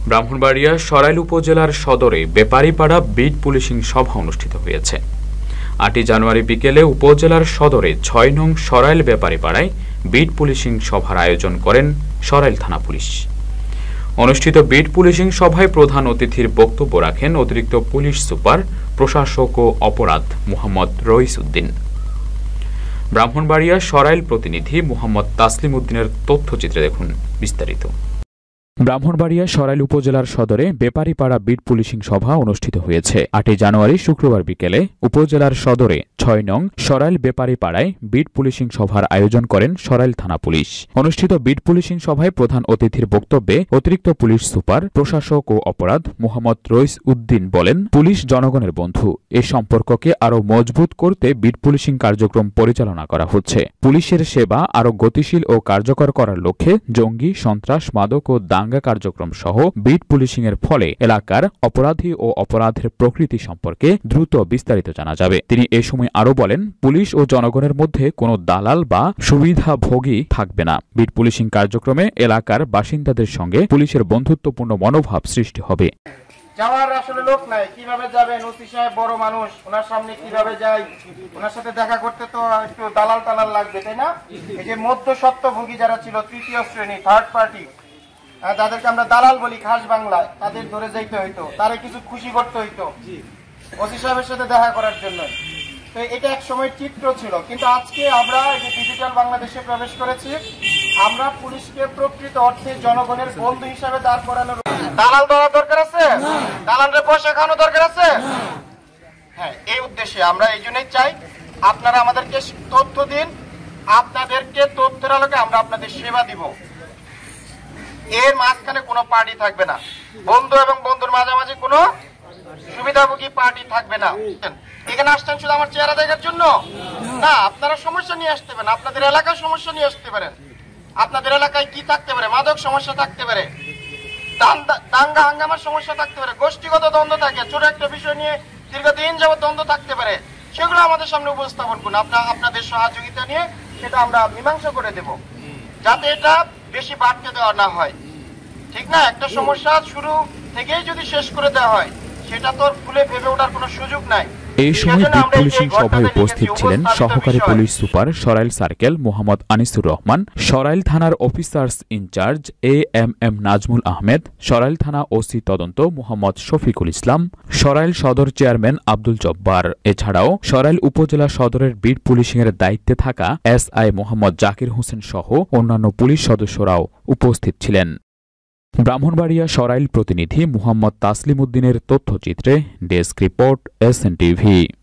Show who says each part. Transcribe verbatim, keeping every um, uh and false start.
Speaker 1: ব্রাহ্মণবাড়িয়া সরাইল উপজেলার সদরে Beparipara bit policing সভা অনুষ্ঠিত হয়েছে। আটই জানুয়ারি বিকেলে উপজেলার সদরে ছয় নং সরাইল বেপারীপাড়ায় বিট পুলিশিং সভার আয়োজন করেন সরাইল থানা পুলিশ। অনুষ্ঠিত বিট পুলিশিং সভায় প্রধান অতিথির বক্তব্য রাখেন অতিরিক্ত পুলিশ সুপার প্রশাসক ও অপরাধ মোহাম্মদ রইস উদ্দিন। ব্রাহ্মণবাড়িয়া সরাইল প্রতিনিধি মোহাম্মদ তাসলিম উদ্দিনের তথ্যচিত্রে দেখুন বিস্তারিত। ব্রাহ্মণবাড়িয়া সরাইল উপজেলার সদরে বেপারীপাড়া বিট পুলিশিং সভা অনুষ্ঠিত হয়েছে। আটই জানুয়ারি শুক্রবার বিকেলে উপজেলার সদরে ছয় নং সরাইল বেপারীপাড়ায় বিট পুলিশিং সভার আয়োজন করেন সরাইল থানা পুলিশ। অনুষ্ঠিত বিট পুলিশিং সভায় প্রধান অতিথির বক্তব্যে অতিরিক্ত পুলিশ সুপার প্রশাসক ও অপরাধ মোহাম্মদ রইস উদ্দিন বলেন, পুলিশ জনগণের বন্ধু। এ সম্পর্ককে আরও মজবুত করতে বিট পুলিশিং কার্যক্রম পরিচালনা করা হচ্ছে। পুলিশের সেবা আরও গতিশীল ও কার্যকর করার লক্ষ্যে জঙ্গি, সন্ত্রাস, মাদক ও দাঙ্গা কার্যক্রম সহ বিট পুলিশিং এর ফলে এলাকার অপরাধী ও অপরাধের প্রকৃতি সম্পর্কে দ্রুত বিস্তারিত জানা যাবে। তিনি এ সময় আরও বলেন, পুলিশ ও জনগণের মধ্যে কোনো দালাল বা সুবিধাভোগী থাকবে না। বিট পুলিশিং কার্যক্রমে এলাকার বাসিন্দাদের সঙ্গে পুলিশের বন্ধুত্বপূর্ণ মনোভাব সৃষ্টি হবে।
Speaker 2: যাওয়ার আসলে লোক নাই, কিভাবে যাবেন? ওসি সাহেব বড় মানুষ, ওনার সামনে কিভাবে যাই? ওনার সাথে দেখা করতে তো একটু দালাল টালাল লাগবে, তাই না? এই যে মধ্য সত্যভোগী যারা ছিল, তৃতীয় শ্রেণী, থার্ড পার্টি, যাদেরকে আমরা দালাল বলি খাস বাংলায়, তাদের ধরে যাইতে হইতো, তারে কিছু খুশি করতে হইতো ওসি সাহেবের সাথে দেখা করার জন্য। তো এটা এক সময় চিত্র ছিল, কিন্তু আজকে আমরা এই যে ডিজিটাল বাংলাদেশে প্রবেশ করেছি, আমরা পুলিশকে প্রকৃত অর্থে জনগণের বন্ধু হিসাবে দাঁড় করানোর। দালাল দেওয়ার দরকার আছে? দালালরে পয়সা খাওয়ানো দরকার আছে? হ্যাঁ, এই উদ্দেশ্যে আমরা এই জন্যই চাই আপনারা আমাদেরকে তথ্য দিন, আপনাদেরকে তথ্যের আলোকে আমরা আপনাদের সেবা দিব। এর মাঝখানে কোনো পার্টি থাকবে না, বন্ধু এবং বন্ধুর মাঝামাঝি কোনো সুবিধাভোগী পার্টি থাকবে না। এখানে আসছেন শুধু আমার চেহারা দেখার জন্য না, আপনারা সমস্যা নিয়ে আসতে পারেন, আপনাদের এলাকার সমস্যা নিয়ে আসতে পারেন। আপনাদের এলাকায় কি থাকতে পারে? মাদক সমস্যা থাকতে পারে, দাঙ্গা হাঙ্গামার সমস্যা থাকতে পারে, গোষ্ঠীগত দ্বন্দ্ব থাকে, ছোট একটা বিষয় নিয়ে দীর্ঘদিন যাবত দ্বন্দ্ব থাকতে পারে। সেগুলো আমাদের সামনে উপস্থাপন করুন, আপনার আপনাদের সহযোগিতা নিয়ে সেটা আমরা মীমাংসা করে দেব, যাতে এটা বেশি বাড়তে দেওয়া না হয়। ঠিক না? একটা সমস্যা শুরু থেকেই যদি শেষ করে দেওয়া হয়, সেটা তো ফুলে ভেবে ওঠার কোনো সুযোগ নাই।
Speaker 1: এই সময় বিট পুলিশিং সভায় উপস্থিত ছিলেন সহকারী police super Sarail circle Mohammad Anisur Rahman, Sarail থানার officers in charge A M M Nazmul Ahmed, Sarail থানা ওসি তদন্ত মোহাম্মদ শফিকুল ইসলাম, সরাইল সদর চেয়ারম্যান আব্দুল জব্বার। এছাড়াও সরাইল উপজেলা সদরের বিট পুলিশিং এর দায়িত্বে থাকা এস আই মোহাম্মদ জাকির হোসেন সহ অন্যান্য পুলিশ সদস্যরাও উপস্থিত ছিলেন। ব্রাহ্মণবাড়িয়া সরাইল প্রতিনিধি মোহাম্মদ তাসলিম উদ্দিনের তথ্যচিত্রে desk report S N TV.